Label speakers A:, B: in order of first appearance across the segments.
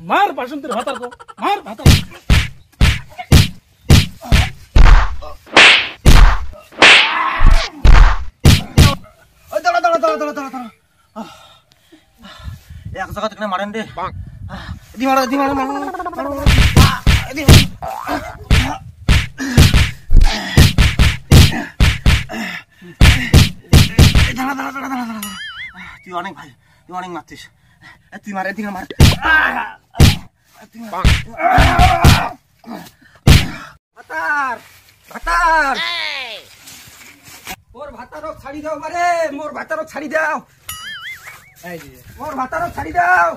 A: মার বাসন্তীর ভাতার তো মার ভাতার
B: এক জায়গা থেকে মারেন রে দি মারো তুই অনেক ভাই তুই অনেক মারছিস তুই মার এদিকে মার ভাতার ভাতার মোর ভাতারক ছাড়ি দাও মারে মোর ভাতারক ছাড়ি দাও মোর ভাতারক ছাড়ি দাও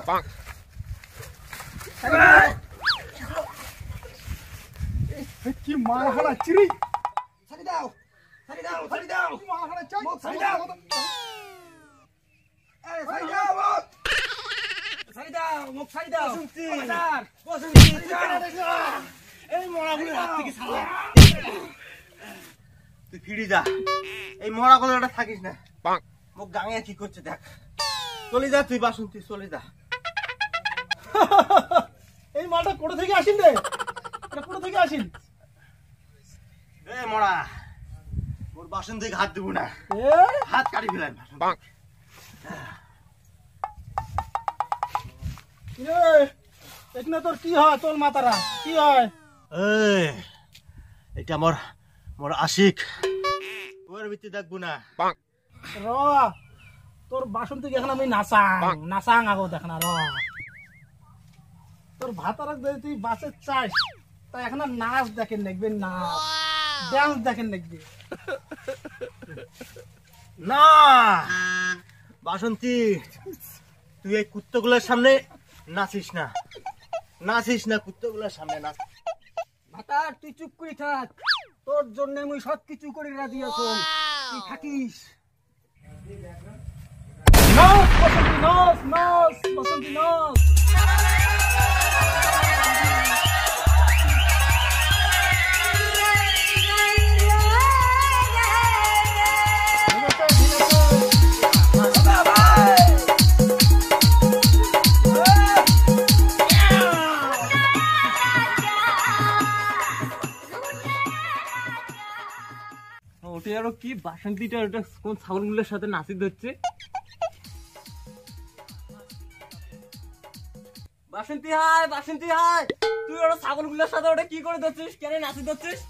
A: কি মার হালা চিরি
B: ছাড়ি দাও ছাড়ি দাও ছাড়ি দাও
A: মার হালা চাই
B: ছাড়ি দাও এই ছাড়ি দাও ছাড়ি দাও মুখ ছাড়ি দাও ভাতার বসুনতি
A: এই মরাগুলো হাত থেকে ছাড়া
B: তুই ফিরে যা এই মরা গলাটা থাকিস না মুখ গাঙিয়া কি করছে দেখ চলে যা তুই বাসন্তী চলে যা
A: এই মালটা কোথা থেকে আসিন রে এটা কোথা থেকে আসিন
B: এ মরা মোর বাসন্তীকে হাত দিব না হাত কাটি ফেলাই
A: এখানে তোর কি হয় তোর মাতারা কি হয়
B: এটা মোর মোর আশিক ওর ভিতরে দেখবো না
A: র তোর বাসন্তী এখন আমি নাচাং আগো দেখ না র তোর ভাতারা যদি তুই বাসে চাস তা এখন নাচ দেখেন দেখবেন না ডান্স দেখেন দেখবি
B: না বাসন্তী তুই এই কুত্তগুলোর সামনে নাচিস না কুত্তগুলোর সামনে নাচ
C: ভাতার তুই চুপ করে থাক তোর জন্য মুই সব কিছু করে রাজি আছি তুই থাকিস
A: নাচ বাসন্তী নাচ নাচ বাসন্তী নাচ
D: ওটা আরো কি বাসন্তীটা ওটা কোন ছাগলগুলোর সাথে নাচি ধরছে বাসন্তী হাই তুই ওরা ছাগলগুলোর সাথে ওটা কি করে ধরছিস কেন নাচি ধরছিস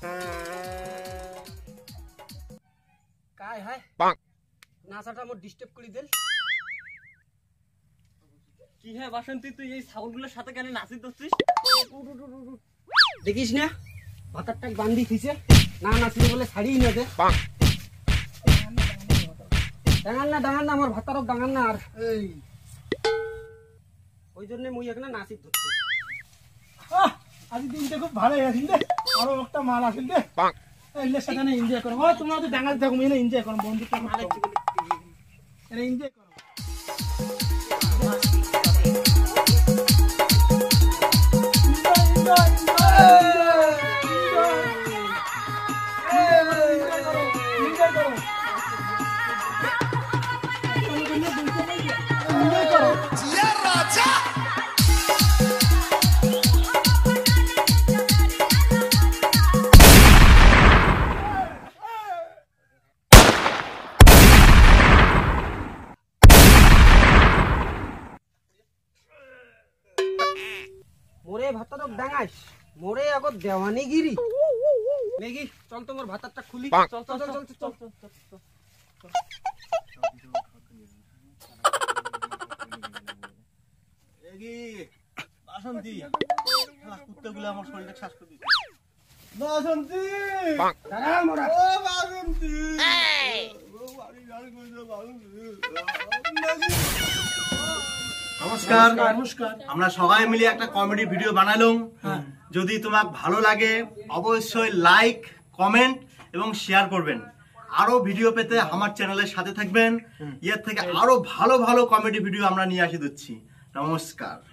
C: কাই হাই নাচাটা মোর ডিস্টার্ব করে দেন
D: কি হ্যাঁ বাসন্তী তুই এই ছাগলগুলোর সাথে কেন নাচি ধরছিস
C: দেখিস না ভাতারটা বান্ধি থিছে না নাচলে বলে ছাড়িই না দে ডাঙান না আমার ভাতারক ডাঙান না আর এই ওই জন্য মুই এখানে নাচি ধরছি
A: আজ দিনটা খুব ভালো আছেন রে আরো একটা মাল আসেন রে এলে সেখানে এনজয় করো তোমরা তো ডাঙাল থাকো মেনে এনজয় করো বন্ধুটা মাল আছে এনজয় করো
C: মোরে ভাতারক ডাঙাইস মোরে আগত দেওয়ানিগিরি মেগি চল তোমার ভাতারটা খুলি চল চল চল চল চল
B: বাসন্তী কুত্তগুলো আমার শরীরে শ্বাস করে দিচ্ছে
A: বাসন্তী
C: দাঁড়া মোরা
B: ও বাসন্তী নমস্কার আমরা সবাই মিলে একটা কমেডি ভিডিও বানালাম যদি তোমার ভালো লাগে অবশ্যই লাইক কমেন্ট এবং শেয়ার করবেন আরো ভিডিও পেতে আমার চ্যানেলের সাথে থাকবেন এর থেকে আরো ভালো ভালো কমেডি ভিডিও আমরা নিয়ে আসি দিচ্ছি নমস্কার।